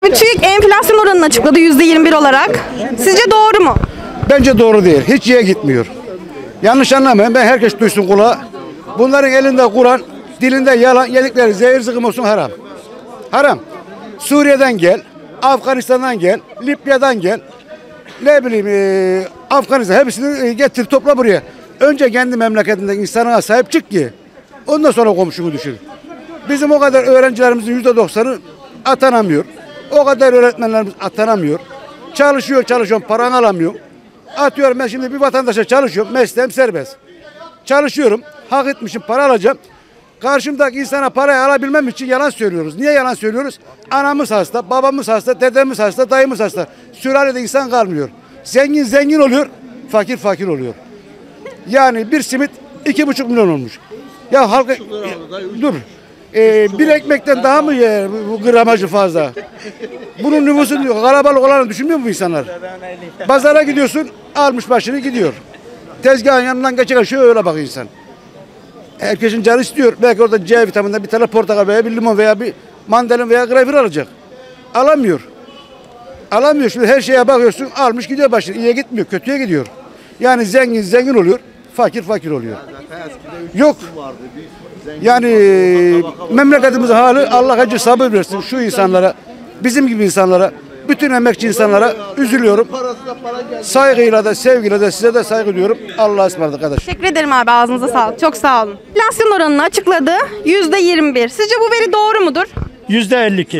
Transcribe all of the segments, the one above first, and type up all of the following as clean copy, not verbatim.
TÜİK enflasyon oranını açıkladı %21 olarak. Sizce doğru mu? Bence doğru değil. Hiç iyiye gitmiyor. Yanlış anlamayın. Ben herkes duysun kulağa. Bunların elinde Kur'an, dilinde yalan, yedikleri zehir zıkkım olsun haram. Haram. Suriye'den gel, Afganistan'dan gel, Libya'dan gel. Ne bileyim Afganistan hepsini getir topla buraya. Önce kendi memleketindeki insana sahip çık ki ondan sonra komşunu düşün. Bizim o kadar öğrencilerimizin %90'ı atanamıyor. O kadar öğretmenlerimiz atanamıyor. Çalışıyorum paranı alamıyorum. Atıyorum ben şimdi bir vatandaşa çalışıyorum. Mesleğim serbest. Çalışıyorum. Hak etmişim para alacağım. Karşımdaki insana parayı alabilmem için yalan söylüyoruz. Niye yalan söylüyoruz? Anamız hasta, babamız hasta, dedemiz hasta, dayımız hasta. Sülalede insan kalmıyor. Zengin zengin oluyor, fakir fakir oluyor. Yani bir simit 2,5 milyon olmuş. Ya halka dur. Bir ekmekten daha mı yer bu gramajı fazla? Bunun nüfusu kalabalık olanı düşünmüyor mu bu insanlar? Pazara gidiyorsun, almış başını gidiyor. Tezgahın yanından geçerken şöyle bakıyor insan. Herkesin canı istiyor. Belki orada C vitamininden bir tane portakal veya bir limon veya bir mandalina veya greyfur alacak. Alamıyor. Alamıyor. Şimdi her şeye bakıyorsun, almış gidiyor başını. İyiye gitmiyor, kötüye gidiyor. Yani zengin zengin oluyor, fakir fakir oluyor. Yok. Yani memleketimizin hali Allah acı sabır versin şu insanlara, bizim gibi insanlara, bütün emekçi insanlara üzülüyorum. Saygıyla da sevgiyle de size de saygı duyuyorum. Allah'a ısmarladık arkadaş. Teşekkür ederim abi, ağzınıza sağlık. Çok sağ olun. Enflasyon oranını açıkladı %21. Sizce bu veri doğru mudur? %52.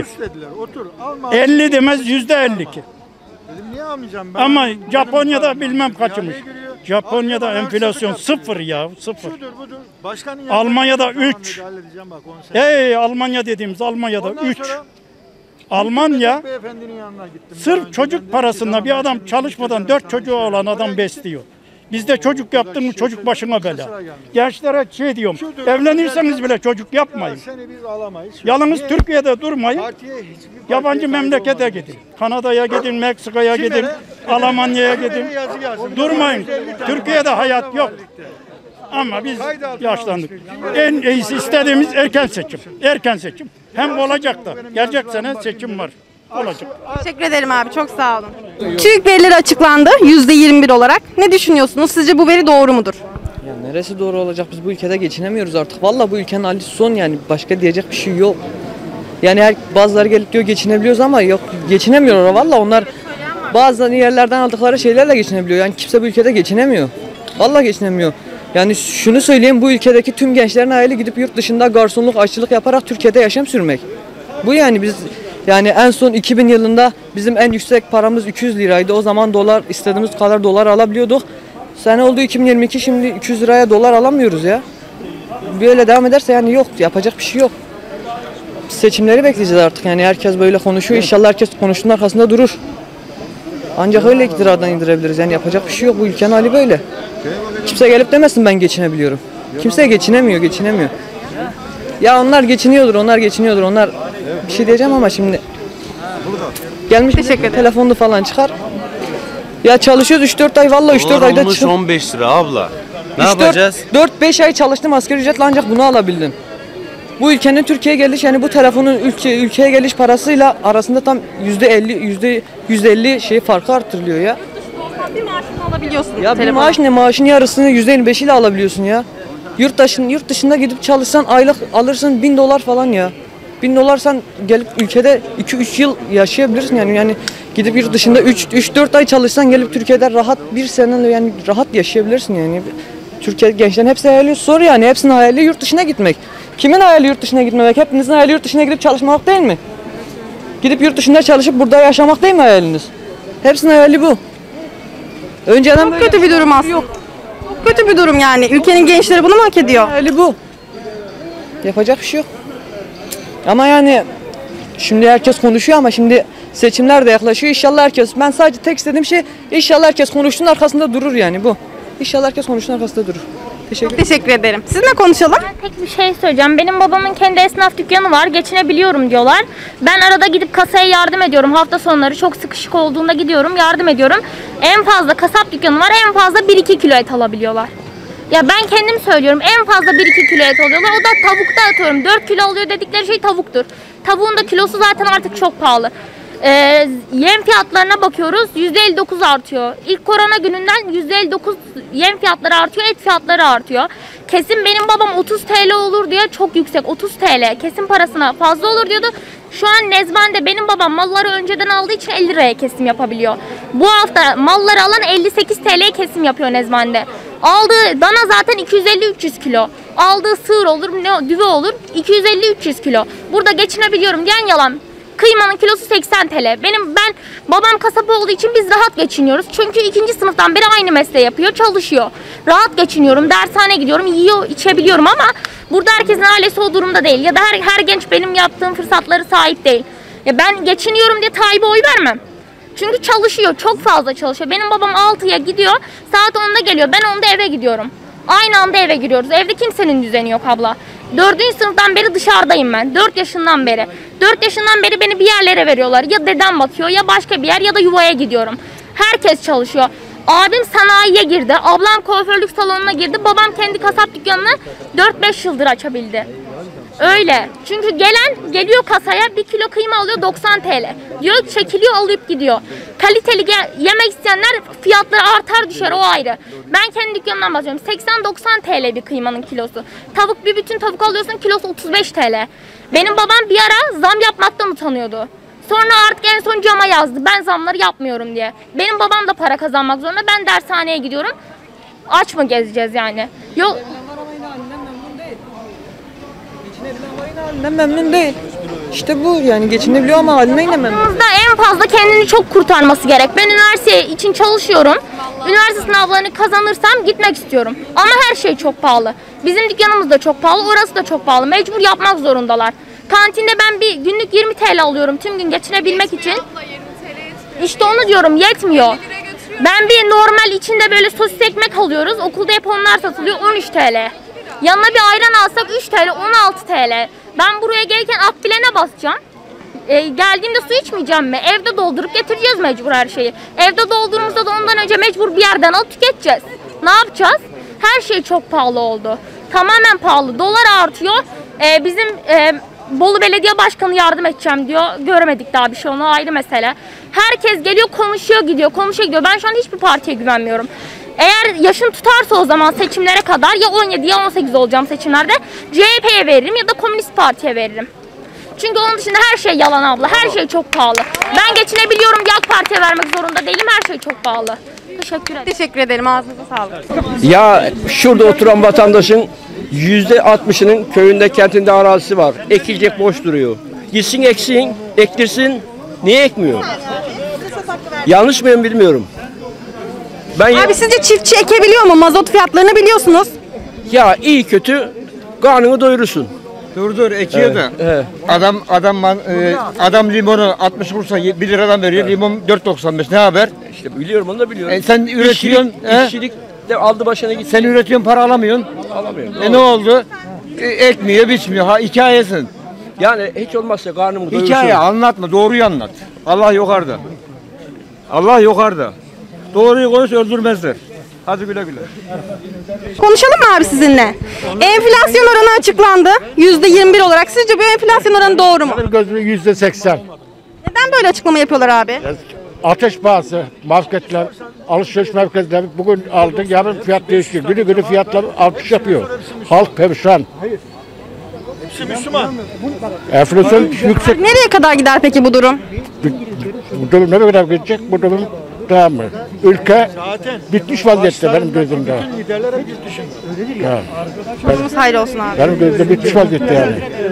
50 demez %52. Niye almayacağım ben? Ama Japonya'da bilmem kaçmış. Japonya'da enflasyon sıfır ya, sıfır. Şudur budur. Başkanın Almanya'da 3. halledeceğim bak onu sen. Almanya dediğimiz Almanya'da Ondan 3. sonra Almanya beyefendinin yanına gittim. sırf çocuk parasında bir adam çalışmadan 4 çocuğu olan adam besliyor. Bizde çocuk yaptın mı çocuk başına bela. Gençlere şey diyorum, evlenirseniz bile çocuk yapmayın. Seni biz alamayız. Yalnız Türkiye'de durmayın, Partiye hiçbir yabancı memlekete gidin. Kanada'ya gidin, Meksika'ya gidin, Almanya'ya gidin. Durmayın. Türkiye'de hayat yok. Ama biz yaşlandık. En iyisi istediğimiz erken seçim. Erken seçim. Hem olacak da. Gelecek sene seçim var. Olacak. Teşekkür ederim abi, çok sağ olun. TÜİK verileri açıklandı %21 olarak. Ne düşünüyorsunuz? Sizce bu veri doğru mudur? Ya neresi doğru olacak? Biz bu ülkede geçinemiyoruz artık. Vallahi bu ülkenin hali son yani. Başka diyecek bir şey yok. Yani bazıları gelip diyor geçinebiliyoruz ama yok geçinemiyorlar. Vallahi onlar bazı yerlerden aldıkları şeylerle geçinebiliyor. Yani kimse bu ülkede geçinemiyor. Vallahi geçinemiyor. Yani şunu söyleyeyim, bu ülkedeki tüm gençlerin hayali gidip yurt dışında garsonluk, aşçılık yaparak Türkiye'de yaşam sürmek. Bu yani biz yani en son 2000 yılında bizim en yüksek paramız 200 liraydı. O zaman dolar istediğimiz kadar dolar alabiliyorduk. Sene oldu 2022, şimdi 200 liraya dolar alamıyoruz ya. Böyle devam ederse yani yok, yapacak bir şey yok. Seçimleri bekleyeceğiz artık yani herkes böyle konuşuyor. İnşallah herkes konuştuğunun arkasında durur. Ancak öyle iktidaradan indirebiliriz. Yani yapacak bir şey yok. Bu ülkenin hali böyle. Kimse gelip demesin ben geçinebiliyorum. Kimse geçinemiyor. Ya onlar geçiniyordur. Onlar bir şey diyeceğim ama şimdi gelmiş telefonunu falan çıkar. Ya çalışıyoruz 3-4 ay vallahi 3-4 ayda olmuş 15 lira abla. Ne 3-4 yapacağız? 4-5 ay çalıştım asgari ücretle ancak bunu alabildim. Bu ülkenin Türkiye'ye geliş yani bu telefonun ülkeye geliş parasıyla arasında tam %150 şey farkı artırılıyor ya. Bir maaşını alabiliyorsun. Ya bir maaş ne? Maaşın yarısını %25 ile alabiliyorsun ya. Yurt dışında gidip çalışsan aylık alırsın $1000 falan ya. $1000 sen gelip ülkede 2-3 yıl yaşayabilirsin yani gidip yurt dışında 3-4 ay çalışsan gelip Türkiye'de rahat bir sene yani rahat yaşayabilirsin yani. Türkiye gençlerin hepsi hayali soru yani hepsinin hayali yurt dışına gitmek. Kimin hayali yurt dışına gitmemek? Hepinizin hayali yurt dışına gidip çalışmak değil mi? Gidip yurt dışında çalışıp burada yaşamak değil mi hayaliniz? Hepsinin hayali bu. Önceden Çok kötü bir durum aslında. Çok kötü bir durum yani. Ülkenin gençleri bunu mu hak ediyor? Hayali bu. Yapacak bir şey yok. Ama yani şimdi herkes konuşuyor ama şimdi seçimler de yaklaşıyor. İnşallah herkes, ben sadece tek istediğim şey inşallah herkes konuştuğunun arkasında durur yani bu. İnşallah herkes konuştuğunun arkasında durur. Teşekkür ederim. Sizinle konuşalım. Ben tek bir şey söyleyeceğim. Benim babamın kendi esnaf dükkanı var. Geçinebiliyorum diyorlar. Ben arada gidip kasaya yardım ediyorum. Hafta sonları çok sıkışık olduğunda gidiyorum, yardım ediyorum. En fazla kasap dükkanı var. En fazla 1-2 kilo et alabiliyorlar. Ya ben kendim söylüyorum. En fazla 1-2 kilo et alıyorlar. O da tavukta atıyorum. 4 kilo alıyor dedikleri şey tavuktur. Tavuğun da kilosu zaten artık çok pahalı. Yem fiyatlarına bakıyoruz, %59 artıyor. İlk korona gününden %59 yem fiyatları artıyor, et fiyatları artıyor. Kesin benim babam 30 TL olur diyor, çok yüksek, 30 TL kesim parasına fazla olur diyordu. Şu an Nezban'da benim babam malları önceden aldığı için 50 liraya kesim yapabiliyor. Bu hafta malları alan 58 TL'ye kesim yapıyor Nezban'da. Aldığı dana zaten 250-300 kilo. Aldığı sığır olur, düve olur 250-300 kilo. Burada geçinebiliyorum diyen yalan. Kıymanın kilosu 80 TL. Ben babam kasap olduğu için biz rahat geçiniyoruz. Çünkü 2. sınıftan beri aynı mesleği yapıyor, çalışıyor. Rahat geçiniyorum, dershane gidiyorum, yiyor, içebiliyorum ama burada herkesin ailesi o durumda değil. Ya da her genç benim yaptığım fırsatları sahip değil. Ya ben geçiniyorum diye Tayyip'e oy vermem. Çünkü çalışıyor, çok fazla çalışıyor. Benim babam 6'ya gidiyor, saat 10'da geliyor. Ben 10'da eve gidiyorum. Aynı anda eve giriyoruz. Evde kimsenin düzeni yok abla. 4. sınıftan beri dışarıdayım ben. 4 yaşından beri. 4 yaşından beri beni bir yerlere veriyorlar. Ya dedem bakıyor ya başka bir yer ya da yuvaya gidiyorum. Herkes çalışıyor. Abim sanayiye girdi. Ablam kuaförlük salonuna girdi. Babam kendi kasap dükkanını 4-5 yıldır açabildi. Öyle. Çünkü geliyor kasaya 1 kilo kıyma alıyor 90 TL. Diyor çekiliyor alıp gidiyor. Kaliteli yemek isteyenler fiyatları artar düşer o ayrı. Ben kendi dükkanımdan bahsediyorum. 80-90 TL bir kıymanın kilosu. Tavuk bir bütün tavuk alıyorsun kilosu 35 TL. Benim babam bir ara zam yapmaktan utanıyordu. Sonra artık en son cama yazdı. Ben zamları yapmıyorum diye. Benim babam da para kazanmak zorunda. Ben dershaneye gidiyorum. Aç mı gezeceğiz yani? Yok. Halinden memnun değil. İşte bu yani geçinebiliyor ama haline yine memnun. En fazla kendini çok kurtarması gerek. Ben üniversite için çalışıyorum. Üniversite sınavlarını kazanırsam gitmek istiyorum. Ama her şey çok pahalı. Bizim dükkanımız da çok pahalı, orası da çok pahalı. Mecbur yapmak zorundalar. Kantinde ben bir günlük 20 TL alıyorum tüm gün geçinebilmek için. İşte onu diyorum yetmiyor. Ben bir normal içinde böyle sosis ekmek alıyoruz. Okulda hep onlar satılıyor 13 TL. Yanına bir ayran alsak 3 TL, 16 TL. Ben buraya gelirken akbilene basacağım. Geldiğimde su içmeyeceğim mi? Evde doldurup getireceğiz mecbur her şeyi. Evde doldurduğumuzda da ondan önce mecbur bir yerden alıp tüketeceğiz. Ne yapacağız? Her şey çok pahalı oldu. Tamamen pahalı. Dolar artıyor. Bizim Bolu Belediye Başkanı yardım edeceğim diyor. Göremedik daha bir şey, onu ayrı mesele. Herkes geliyor konuşuyor gidiyor, konuşuyor gidiyor. Ben şu an hiçbir partiye güvenmiyorum. Eğer yaşım tutarsa o zaman seçimlere kadar ya 17 ya 18 olacağım seçimlerde. CHP'ye veririm ya da Komünist Parti'ye veririm. Çünkü onun dışında her şey yalan abla. Her şey çok pahalı. Ben geçinebiliyorum diye AK Parti'ye vermek zorunda değilim. Her şey çok pahalı. Teşekkür ederim. Teşekkür ederim. Ağzınıza sağlık. Ya şurada oturan vatandaşın %60'ının köyünde, kentinde arazisi var. Ekilecek boş duruyor. Gitsin eksin, ektirsin. Niye ekmiyor? Yanlış mıyım bilmiyorum. Abi sizce çiftçi ekebiliyor mu? Mazot fiyatlarını biliyorsunuz. Ya iyi kötü karnını doyurursun. Dur ekiyor da. Evet. Adam limonu 60 kursa 1 liradan veriyor. Limon 4.95 ne haber? İşte biliyorum, onu da biliyorum. Sen üretiyorsun. İşçilik de aldı başına gitti. Sen üretiyorsun, para alamıyorsun. Alamıyorum. Ne oldu? Ekmiyor, biçmiyor. Hikayesin. Yani hiç olmazsa karnımı doyursun. Hikaye anlatma, doğruyu anlat. Allah yukarıda. Allah yukarıda. Doğruyu konuş, öldürmezler. Hadi güle güle. Konuşalım mı abi sizinle? Enflasyon oranı açıklandı. %21 olarak. Sizce bu enflasyon oranı doğru mu? Gözümün %80. Neden böyle açıklama yapıyorlar abi? Ateş pahası, marketler, alışveriş merkezleri bugün aldı, yarın fiyat değişiyor. Günü fiyatlar artış yapıyor. Halk perişan. Hepsi Müslüman. Enflasyon yüksek. Nereye kadar gider peki bu durum? Bu durum ne kadar gidecek? Bu durum tamam mı? Ülke bitmiş vaziyette benim gözümde. Bütün liderler hep yurt dışında. Sonumuz hayır olsun abi. Benim gözümde bitmiş vaziyette yani.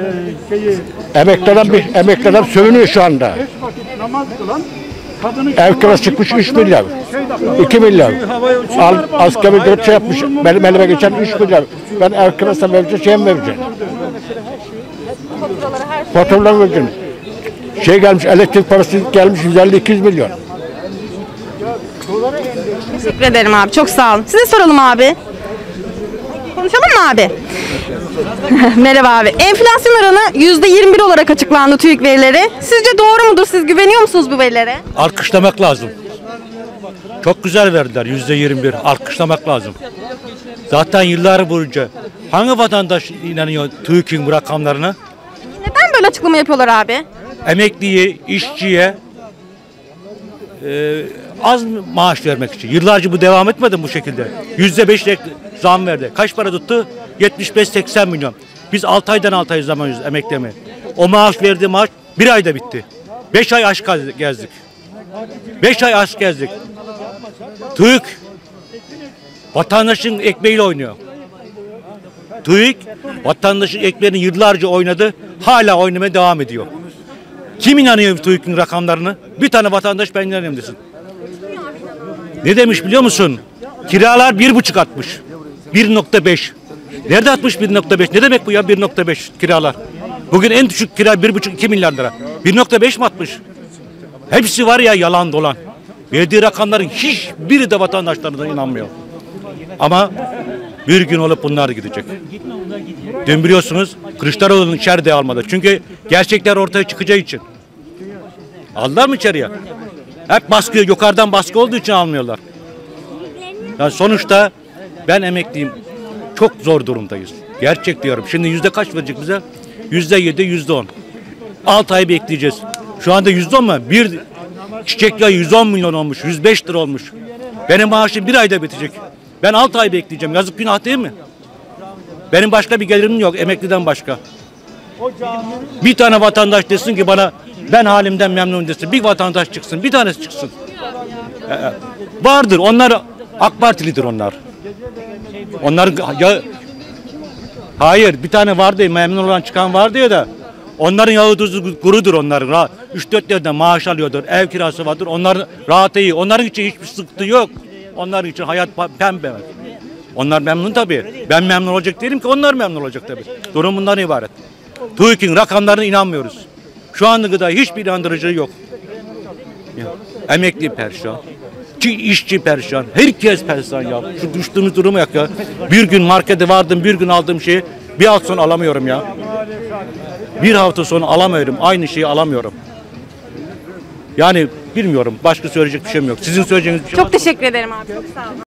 Emekliler sövünüyor şu anda. Namaz kılan kadını Ev kirası çıkmış 3 milyar. 2 milyar. Asgari ücret yapmış. Benim elime geçen 3 milyar. Ben ev kirası vereceğim, şey mi vereceğim? Faturalar vereceğim. Gelmiş, elektrik parası gelmiş 150-200 milyon. Teşekkür ederim abi. Çok sağ olun. Size soralım abi. Konuşalım mı abi? Merhaba abi. Enflasyon oranı %21 olarak açıklandı TÜİK verileri. Sizce doğru mudur? Siz güveniyor musunuz bu verilere? Alkışlamak lazım. Çok güzel verdiler %21. Alkışlamak lazım. Zaten yıllar boyunca hangi vatandaş inanıyor TÜİK'in bu rakamlarına? Neden böyle açıklama yapıyorlar abi? Emekliye, işçiye az maaş vermek için. Yıllarca bu devam etmedi bu şekilde. %5 zam verdi. Kaç para tuttu? 75-80 milyon. Biz 6 aydan 6 ay zaman emekleme. O maaş verdiği maaş bir ayda bitti. 5 ay aşk gezdik. 5 ay aşk gezdik. TÜİK vatandaşın ekmeğiyle oynuyor. TÜİK vatandaşın ekmeğini yıllarca oynadı. Hala oynamaya devam ediyor. Kim inanıyor TÜİK'in rakamlarını? Bir tane vatandaş ben inanıyorum desin. Ne demiş biliyor musun? Kiralar 1,5 atmış. 1,5. Nerede atmış 1,5? Ne demek bu ya 1,5 kiralar? Bugün en düşük kira 1,5-2 milyar lira. 1,5 mi atmış? Hepsi var ya yalan dolan. Verdiği rakamların hiçbiri de vatandaşlarına inanmıyor. Ama bir gün olup bunlar gidecek. Dün biliyorsunuz Kılıçdaroğlu'nun içeri de almadı. Çünkü gerçekler ortaya çıkacağı için. Aldılar mı içeriye? Hep baskı, yukarıdan baskı olduğu için almıyorlar. Yani sonuçta ben emekliyim. Çok zor durumdayız. Gerçek diyorum. Şimdi yüzde kaç verecek bize? %7, %10. 6 ay bekleyeceğiz. Şu anda %10 mu? Bir çiçek yağı 110 milyon olmuş. 105 lira olmuş. Benim maaşım bir ayda bitecek. Ben 6 ay bekleyeceğim. Yazık günah değil mi? Benim başka bir gelirim yok. Emekliden başka. Bir tane vatandaş desin ki bana ben halimden memnun desin. Bir vatandaş çıksın. Bir tanesi çıksın. Vardır. Onlar AK Partilidir onlar. Onların ya, hayır bir tane vardı memnun olan çıkan vardı ya da onların yağı tuzu kurudur onların. 3-4 yerden maaş alıyordur. Ev kirası vardır. Onlar rahat iyi. Onların için hiçbir sıkıntı yok. Onların için hayat pembe. Onlar memnun tabii. Ben memnun olacak değilim ki onlar memnun olacak tabii. Durum bundan ibaret. TÜİK'in rakamlarına inanmıyoruz. Şu anda kadar hiçbir inandırıcı yok. Ya, emekli perişan. İşçi perişan. Herkes perişan ya. Şu düştüğümüz durumu yak ya. Bir gün markete vardım, bir gün aldığım şeyi bir hafta sonra alamıyorum ya. Bir hafta sonra alamıyorum. Aynı şeyi alamıyorum. Yani bilmiyorum. Başka söyleyecek bir şeyim yok. Sizin söyleyeceğiniz bir şey var mı? Çok teşekkür ederim abi. Çok sağ olun.